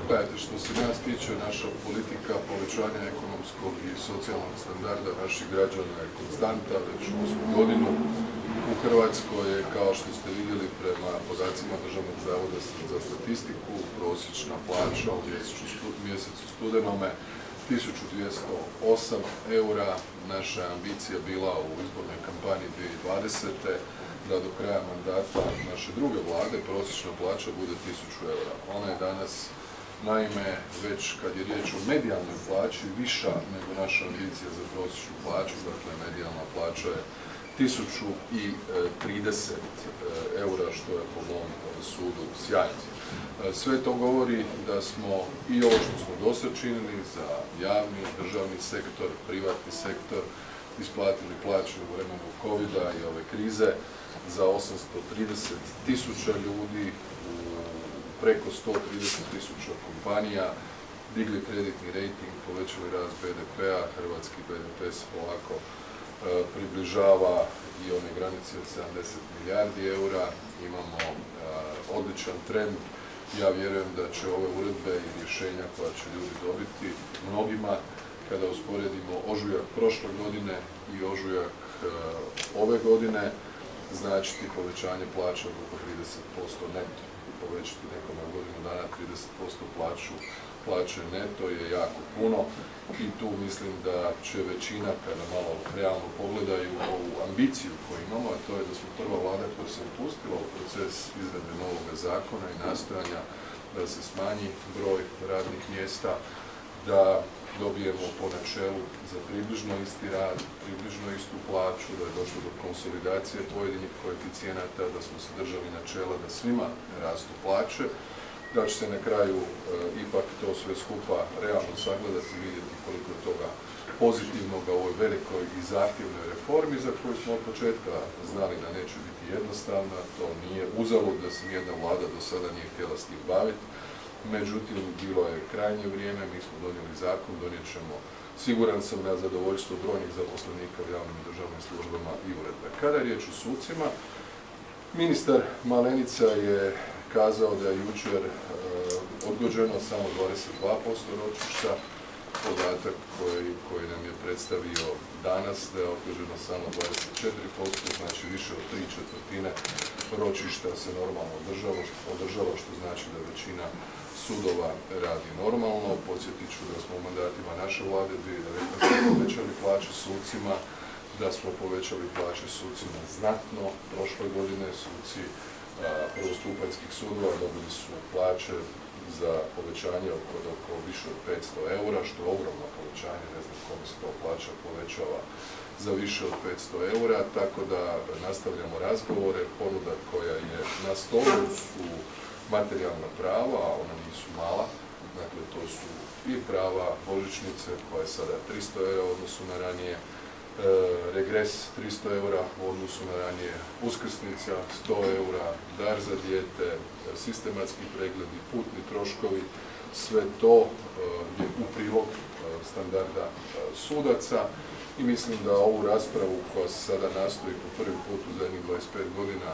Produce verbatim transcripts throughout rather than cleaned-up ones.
Gledajte, što se nas tiče, naša politika povećanja ekonomskog i socijalnog standarda naših građana je konstanta već osmu godinu. U Hrvatskoj je, kao što ste vidjeli prema podacima Državnog zavoda za statistiku, prosječna plaća u mjesecu studenome tisuću dvjesto osam eura. Naša je ambicija bila u izbornoj kampanji dvije tisuće dvadesete. da do kraja mandata naše druge vlade prosječna plaća bude tisuću eura. Ona je danas, naime, već kad je riječ o medijalnoj plaći, viša nego naša ambicija za prosječnu plaću. Dakle, medijalna plaća je tisuću trideset eura, što je po mom sudu sjajno. Sve to govori da smo i ovo što smo dosad činili za javni, državni sektor, privatni sektor, isplatili plaće u vremenu covida i ove krize za osamsto trideset tisuća ljudi, u preko sto trideset tisuća kompanija, digli kreditni rejting, povećali rast be de pea, hrvatski be de pe se polako e, približava i one granice od sedamdeset milijardi eura, imamo e, odličan trend. Ja vjerujem da će ove uredbe i rješenja koja će ljudi dobiti mnogima, kada usporedimo ožujak prošle godine i ožujak e, ove godine, značiti povećanje plaća od oko trideset posto neto. Povećati nekome u godinu dana trideset posto plaću, plaće neto je jako puno i tu mislim da će većina, kada malo realno pogledaju ovu ambiciju koju imamo, a to je da smo prva vlada koja se upustila u proces izrade novog zakona i nastojanja da se smanji broj radnih mjesta, da dobijemo po načelu za približno isti rad, približno istu plaću, da je došlo do konsolidacije pojedinih koeficijenata, da smo se držali načela da svima rastu plaće, da će se na kraju e, ipak to sve skupa realno sagledati i vidjeti koliko je toga pozitivnog u ovoj velikoj i zahtjevnoj reformi za koju smo od početka znali da neće biti jednostavna. To nije uzalud da se nijedna vlada do sada nije htjela s tim baviti. Međutim, bilo je krajnje vrijeme, mi smo donijeli zakon, donijet ćemo, siguran sam, na zadovoljstvo brojnih zaposlenika u javnim i državnim službama i uredbe. Kada je riječ o sucima, ministar Malenica je kazao da je jučer e, odgođeno samo dvadeset dva posto ročišta, podatak koji, koji nam je predstavio danas da je odgođeno samo dvadeset četiri posto, znači više od tri četvrtine ročišta se normalno održalo, održalo, što znači da većina sudova radi normalno. Podsjetit ću da smo u mandatima naše vlade dvije tisuće devetnaeste. povećali plaće sucima, da smo povećali plaće sucima znatno. Prošle godine suci a, prvostupanjskih sudova dobili su plaće za povećanje oko, oko više od petsto eura, što je ogromno povećanje, ne znam kome se to plaća povećava za više od petsto eura, tako da nastavljamo razgovore. Ponuda koja je na stolu su materijalna prava, a ona nisu mala, dakle to su i prava božićnice koja je sada tristo eura u odnosu na ranije, e, regres tristo eura u odnosu na ranije, uskrsnica sto eura, dar za dijete, sistematski pregledi, putni troškovi, sve to e, je u prilog e, standarda e, sudaca i mislim da ovu raspravu koja se sada nastoji po prvi put u zadnjih dvadeset pet godina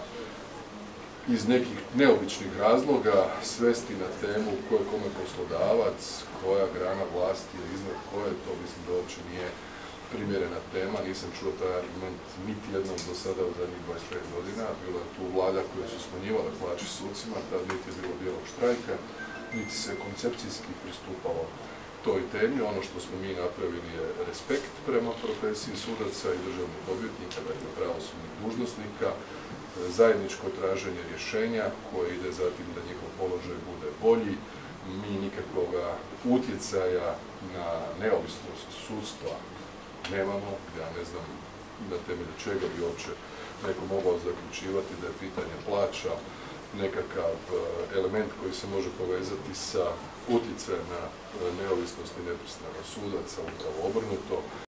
iz nekih neobičnih razloga svesti na temu ko je kome poslodavac, koja grana vlasti je iznad koje, to mislim da uopće nije primjerena tema. Nisam čuo taj argument niti jednom do sada u zadnjih dvadeset pet godina. Bilo je tu vlada koje su smanjivale plaće sucima, tad niti je bilo bijelog štrajka, niti se koncepcijski pristupalo toj temi. Ono što smo mi napravili je respekt prema profesiji sudaca i državnih odvjetnika, dakle pravosudnih dužnosnika, zajedničko traženje rješenja koje ide za tim da njihov položaj bude bolji. Mi nikakvoga utjecaja na neovisnost sudstva nemamo. Ja ne znam na temelju čega bi uopće neko mogao zaključivati da je pitanje plaća nekakav element koji se može povezati sa utjecajem na neovisnost i nepristranost sudaca, upravo obrnuto.